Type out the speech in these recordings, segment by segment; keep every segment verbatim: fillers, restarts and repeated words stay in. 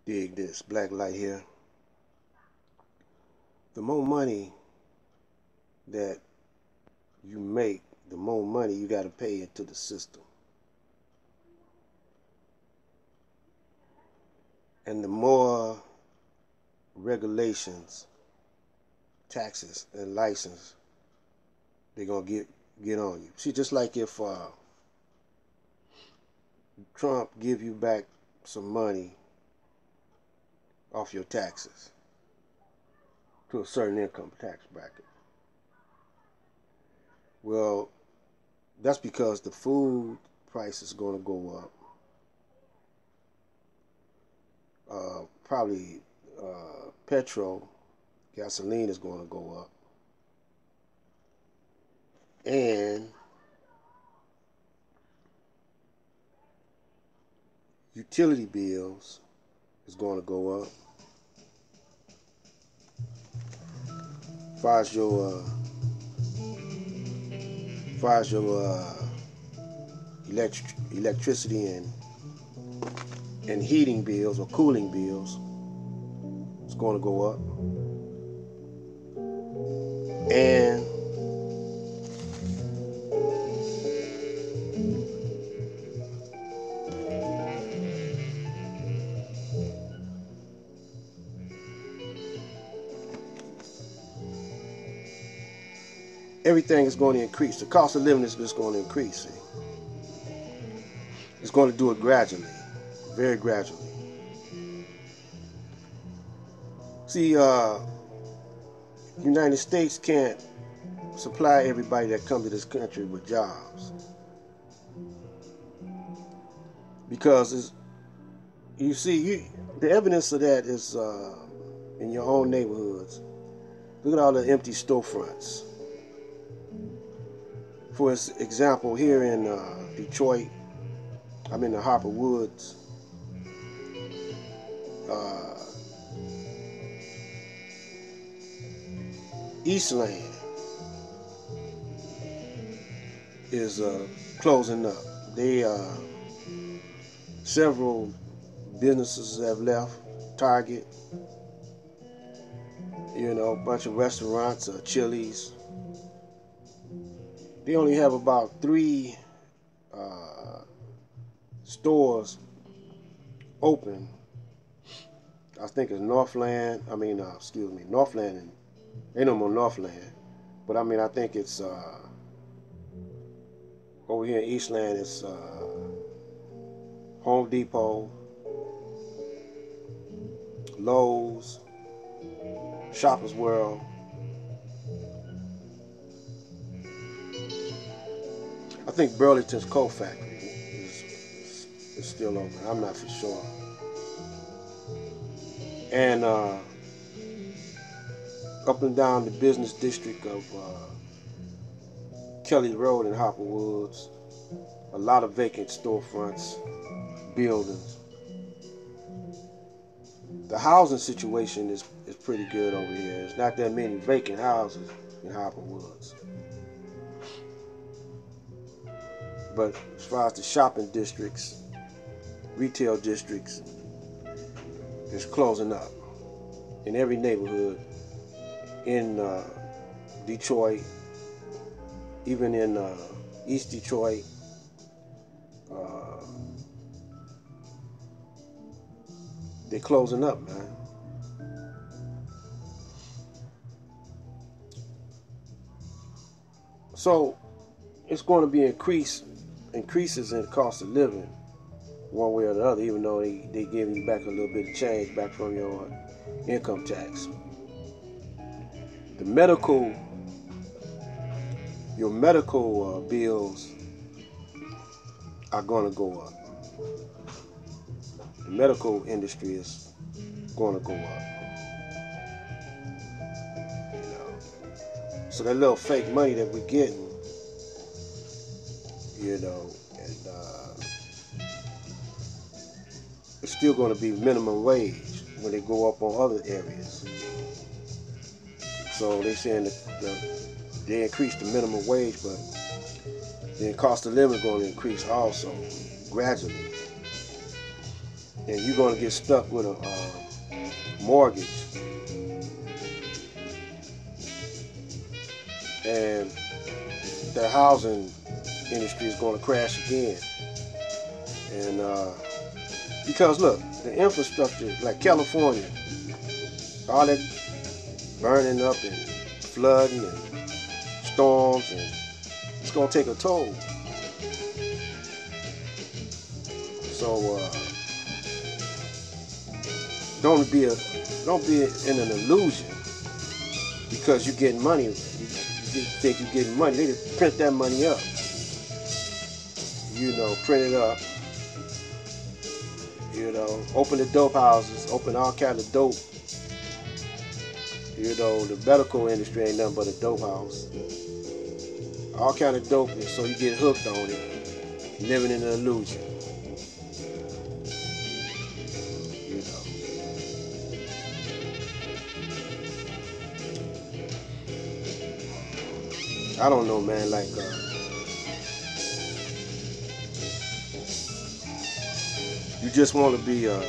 Dig this, black light here. The more money that you make, the more money you got to pay into the system. And the more regulations, taxes, and license they're going to get get on you. See, just like if uh, Trump give you back some money off your taxes to a certain income tax bracket. Well, that's because the food price is going to go up. Uh, probably uh, petrol, gasoline is going to go up. And utility bills is going to go up. As far as your, uh, as far as your uh, electric, electricity and and heating bills or cooling bills, it's going to go up. And everything is going to increase. The cost of living is just going to increase. See? It's going to do it gradually, very gradually. See, uh, United States can't supply everybody that comes to this country with jobs, because it's, you see, you, the evidence of that is uh, in your own neighborhoods. Look at all the empty storefronts. For example, here in uh, Detroit, I'm in the Harper Woods. Uh, Eastland is uh, closing up. They uh, several businesses have left. Target, you know, a bunch of restaurants, uh, Chili's. They only have about three uh, stores open. I think it's Northland. I mean, uh, excuse me, Northland. And ain't no more Northland, but I mean, I think it's uh, over here in Eastland. It's uh, Home Depot, Lowe's, Shoppers World. I think Burlington's Coal Factory is, is, is still open. I'm not for sure. And uh, up and down the business district of uh, Kelly Road and Harper Woods, a lot of vacant storefronts, buildings. The housing situation is, is pretty good over here. There's not that many vacant houses in Harper Woods. But as far as the shopping districts, retail districts, it's closing up in every neighborhood in uh, Detroit, even in uh, East Detroit. Uh, they're closing up, man. So it's going to be increase, increases in the cost of living one way or the other, even though they, they giving you back a little bit of change back from your income tax. The medical, your medical uh, bills are going to go up. The medical industry is going to go up. You know, so that little fake money that we're getting, you know, and uh, it's still going to be minimum wage when they go up on other areas. So they're saying that the, they increased the minimum wage, but the cost of living is going to increase also gradually. and you're going to get stuck with a uh, mortgage, and the housing industry is going to crash again. And uh, because look, the infrastructure, like California, all that burning up and flooding and storms, and it's going to take a toll. So uh, don't be a don't be in an illusion because you're getting money. You, you think you're getting money. They just print that money up. You know, print it up. You know, open the dope houses, open all kinds of dope. You know, the medical industry ain't nothing but a dope house. All kind of dope, so you get hooked on it, living in an illusion. You know. I don't know, man, like, uh, you just want to be a,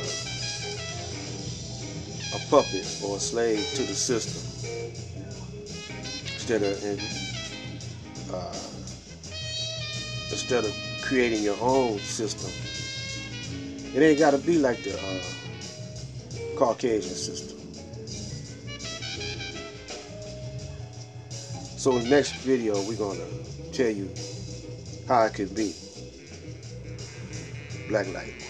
a puppet or a slave to the system instead of uh, instead of creating your own system. It ain't got to be like the uh, Caucasian system. So in the next video, we're gonna tell you how it could be. Black Light.